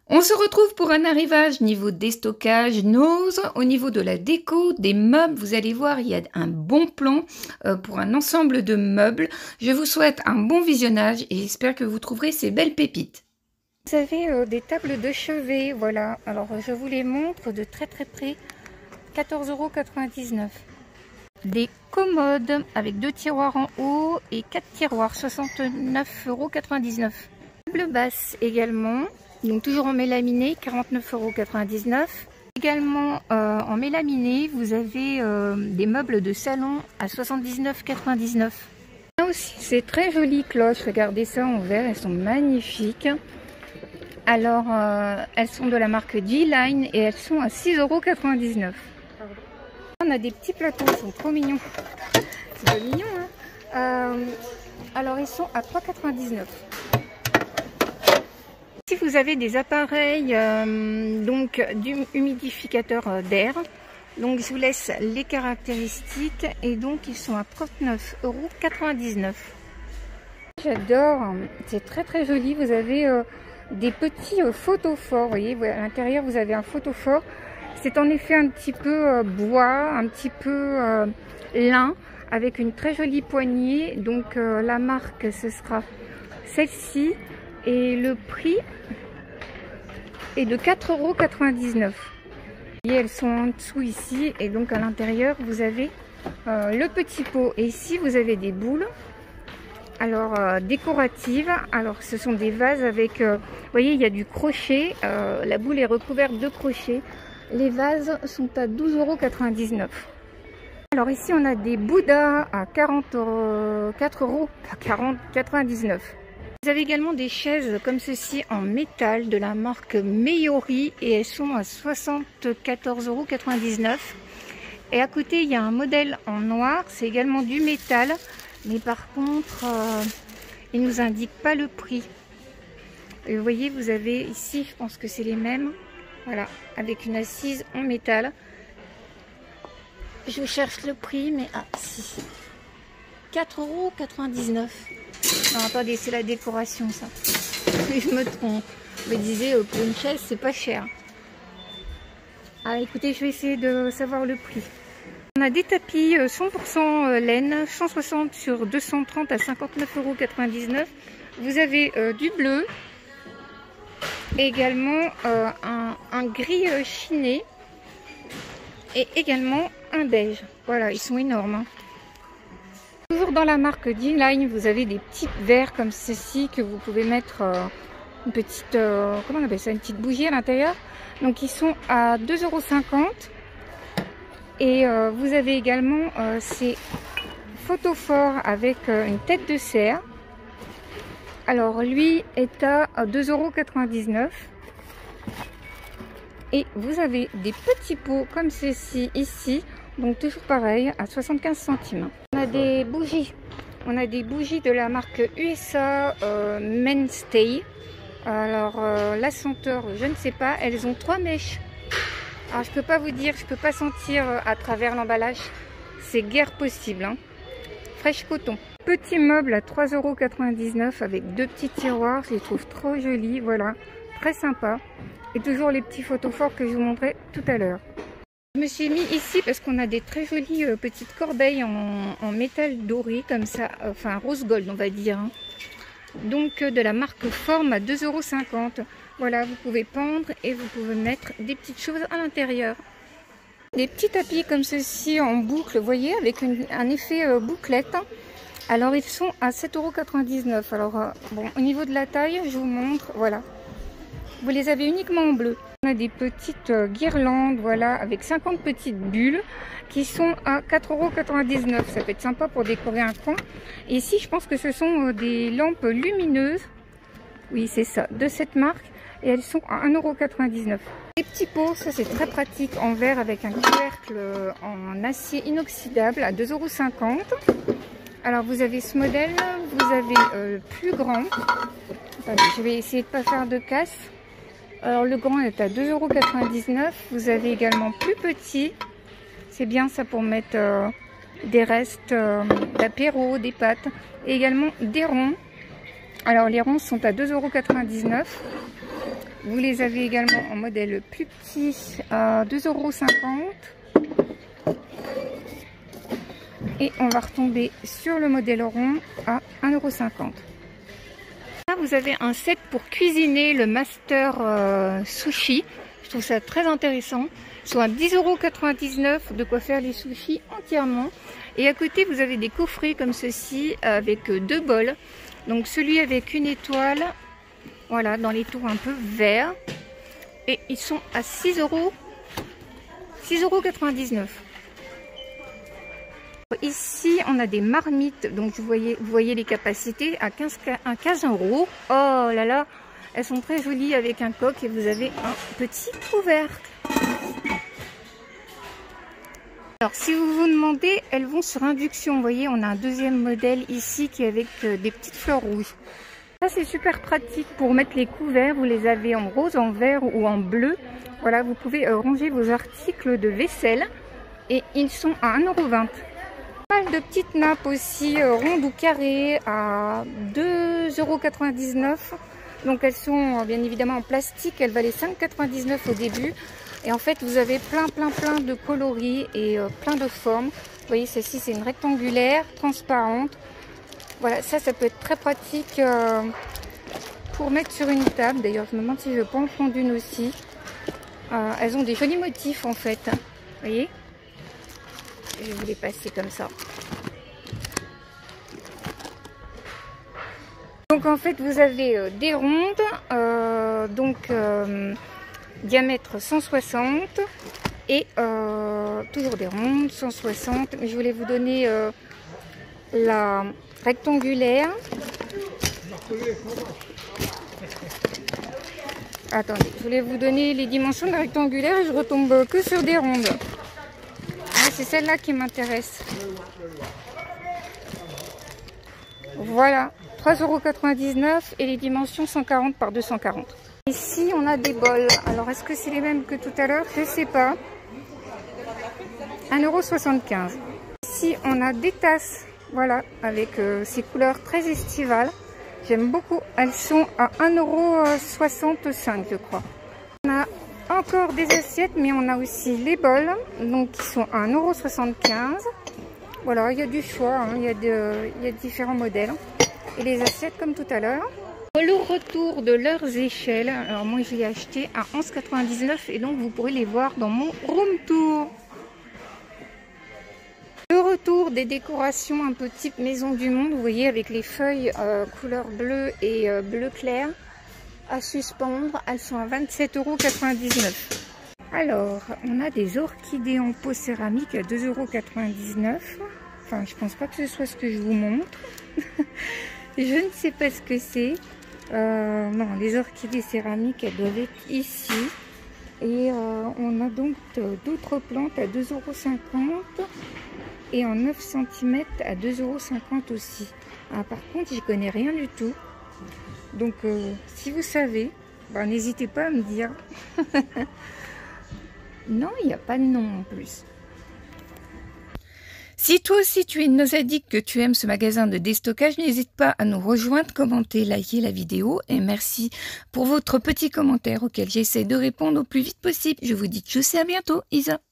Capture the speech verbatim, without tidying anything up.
On se retrouve pour un arrivage niveau déstockage, Noz. Au niveau de la déco, des meubles, vous allez voir, il y a un bon plan euh, pour un ensemble de meubles. Je vous souhaite un bon visionnage et j'espère que vous trouverez ces belles pépites. Vous avez euh, des tables de chevet, voilà. Alors je vous les montre de très très près. quatorze euros quatre-vingt-dix-neuf. Des commodes avec deux tiroirs en haut et quatre tiroirs, soixante-neuf euros quatre-vingt-dix-neuf. Table basse également. Donc toujours en mélaminé, quarante-neuf euros quatre-vingt-dix-neuf. Également euh, en mélaminé, vous avez euh, des meubles de salon à soixante-dix-neuf euros quatre-vingt-dix-neuf. Là aussi, c'est très joli cloche. Regardez ça en verre, elles sont magnifiques. Alors, euh, elles sont de la marque G-Line et elles sont à six euros quatre-vingt-dix-neuf. On a des petits plateaux, ils sont trop mignons. C'est pas mignon, hein. euh, Alors, ils sont à trois euros quatre-vingt-dix-neuf. Si vous avez des appareils euh, donc d'humidificateur d'air, donc je vous laisse les caractéristiques et donc ils sont à trente-neuf euros quatre-vingt-dix-neuf. J'adore, c'est très très joli. Vous avez euh, des petits euh, photophores, vous voyez, à l'intérieur vous avez un photophore. C'est en effet un petit peu euh, bois, un petit peu euh, lin, avec une très jolie poignée. Donc euh, la marque ce sera celle-ci. Et le prix est de quatre euros quatre-vingt-dix-neuf. Et elles sont en dessous ici. Et donc à l'intérieur, vous avez euh, le petit pot. Et ici, vous avez des boules. Alors, euh, décoratives. Alors, ce sont des vases avec... Euh, vous voyez, il y a du crochet. Euh, la boule est recouverte de crochet. Les vases sont à douze euros quatre-vingt-dix-neuf. Alors ici, on a des Bouddhas à quarante-quatre euros quatre-vingt-dix-neuf. Vous avez également des chaises comme ceci en métal de la marque Meiori et elles sont à soixante-quatorze euros quatre-vingt-dix-neuf. Et à côté, il y a un modèle en noir, c'est également du métal, mais par contre, euh, il ne nous indique pas le prix. Et vous voyez, vous avez ici, je pense que c'est les mêmes, voilà, avec une assise en métal. Je cherche le prix, mais ah, si, quatre euros quatre-vingt-dix-neuf. Non, attendez, c'est la décoration, ça. Je me trompe. Je me disais, euh, pour une chaise, c'est pas cher. Ah, écoutez, je vais essayer de savoir le prix. On a des tapis euh, cent pour cent laine, cent soixante sur deux cent trente à cinquante-neuf euros quatre-vingt-dix-neuf. Vous avez euh, du bleu. Et également euh, un, un gris euh, chiné. Et également un beige. Voilà, ils sont énormes, hein. Toujours dans la marque G-Line, vous avez des petits verres comme ceci que vous pouvez mettre euh, une petite, euh, comment on appelle ça, une petite bougie à l'intérieur. Donc ils sont à deux euros cinquante. Et euh, vous avez également euh, ces photophores avec euh, une tête de cerf. Alors lui est à deux euros quatre-vingt-dix-neuf. Et vous avez des petits pots comme ceci ici. Donc toujours pareil, à soixante-quinze centimes. On a des bougies. On a des bougies de la marque U S A euh, Mainstay. Alors euh, la senteur, je ne sais pas. Elles ont trois mèches. Alors je peux pas vous dire, je peux pas sentir à travers l'emballage. C'est guère possible, hein. Fraîche coton. Petit meuble à trois euros quatre-vingt-dix-neuf avec deux petits tiroirs. Je les trouve trop jolis, voilà. Très sympa. Et toujours les petits photophores que je vous montrais tout à l'heure. Je me suis mis ici parce qu'on a des très jolies euh, petites corbeilles en, en métal doré comme ça, euh, enfin rose gold on va dire, hein. Donc euh, de la marque Forme à deux euros cinquante. Voilà, vous pouvez pendre et vous pouvez mettre des petites choses à l'intérieur. Des petits tapis comme ceci en boucle, vous voyez, avec une, un effet euh, bouclette. Alors ils sont à sept euros quatre-vingt-dix-neuf. Alors euh, bon, au niveau de la taille, je vous montre, voilà. Vous les avez uniquement en bleu. On a des petites guirlandes, voilà, avec cinquante petites bulles qui sont à quatre euros quatre-vingt-dix-neuf. Ça peut être sympa pour décorer un coin. Et ici, je pense que ce sont des lampes lumineuses. Oui, c'est ça, de cette marque. Et elles sont à un euro quatre-vingt-dix-neuf. Les petits pots, ça c'est très pratique, en verre avec un couvercle en acier inoxydable à deux euros cinquante. Alors vous avez ce modèle, vous avez euh, plus grand. Attendez, je vais essayer de ne pas faire de casse. Alors le grand est à deux euros quatre-vingt-dix-neuf. Vous avez également plus petit. C'est bien ça pour mettre euh, des restes euh, d'apéro, des pâtes. Et également des ronds. Alors les ronds sont à deux euros quatre-vingt-dix-neuf. Vous les avez également en modèle plus petit à deux euros cinquante. Et on va retomber sur le modèle rond à un euro cinquante. Là, vous avez un set pour cuisiner le Master euh, Sushi. Je trouve ça très intéressant. Soit dix euros quatre-vingt-dix-neuf, de quoi faire les sushis entièrement. Et à côté, vous avez des coffrets comme ceci avec deux bols. Donc celui avec une étoile, voilà, dans les tours un peu verts. Et ils sont à six euros quatre-vingt-dix-neuf. Ici, on a des marmites, donc vous voyez, vous voyez les capacités à quinze euros. Oh là là, elles sont très jolies avec un coq et vous avez un petit couvercle. Alors, si vous vous demandez, elles vont sur induction. Vous voyez, on a un deuxième modèle ici qui est avec des petites fleurs rouges. Ça, c'est super pratique pour mettre les couverts. Vous les avez en rose, en vert ou en bleu. Voilà, vous pouvez ranger vos articles de vaisselle et ils sont à un euro vingt. Pas mal de petites nappes aussi, euh, rondes ou carrées, à deux euros quatre-vingt-dix-neuf. Donc elles sont bien évidemment en plastique, elles valaient cinq euros quatre-vingt-dix-neuf au début. Et en fait, vous avez plein, plein, plein de coloris et euh, plein de formes. Vous voyez, celle-ci, c'est une rectangulaire, transparente. Voilà, ça, ça peut être très pratique euh, pour mettre sur une table. D'ailleurs, je me demande si je peux en prendre une aussi. Euh, elles ont des jolis motifs, en fait. Vous voyez ? Je vais vous les passer comme ça. Donc en fait vous avez euh, des rondes, euh, donc euh, diamètre cent soixante et euh, toujours des rondes cent soixante. Mais je voulais vous donner euh, la rectangulaire. Attendez, je voulais vous donner les dimensions de la rectangulaire et je retombe que sur des rondes. C'est celle-là qui m'intéresse. Voilà, trois euros quatre-vingt-dix-neuf et les dimensions cent quarante par deux cent quarante. Ici, on a des bols. Alors, est-ce que c'est les mêmes que tout à l'heure? Je ne sais pas. un euro soixante-quinze. Ici, on a des tasses. Voilà, avec euh, ces couleurs très estivales. J'aime beaucoup. Elles sont à un euro soixante-cinq, je crois. On a encore des assiettes, mais on a aussi les bols, donc qui sont à un euro soixante-quinze. Voilà, il y a du choix, hein, il y a de, il y a différents modèles. Et les assiettes comme tout à l'heure. Le retour de leurs échelles, alors moi je l'ai acheté à onze euros quatre-vingt-dix-neuf et donc vous pourrez les voir dans mon room tour. Le retour des décorations un peu type Maison du Monde, vous voyez, avec les feuilles euh, couleur bleu et euh, bleu clair. À suspendre, elles sont à vingt-sept euros quatre-vingt-dix-neuf. Alors, on a des orchidées en pot céramique à deux euros quatre-vingt-dix-neuf. Enfin, je pense pas que ce soit ce que je vous montre. Je ne sais pas ce que c'est. Euh, non, les orchidées céramiques, elles doivent être ici. Et euh, on a donc d'autres plantes à deux euros cinquante et en neuf centimètres à deux euros cinquante aussi. Ah, par contre, j'y connais rien du tout. Donc, euh, si vous savez, ben, n'hésitez pas à me dire. Non, il n'y a pas de nom en plus. Si toi aussi tu es une nosadique, que tu aimes ce magasin de déstockage, n'hésite pas à nous rejoindre, commenter, liker la vidéo. Et merci pour votre petit commentaire auquel j'essaie de répondre au plus vite possible. Je vous dis tchuss et à bientôt, Isa.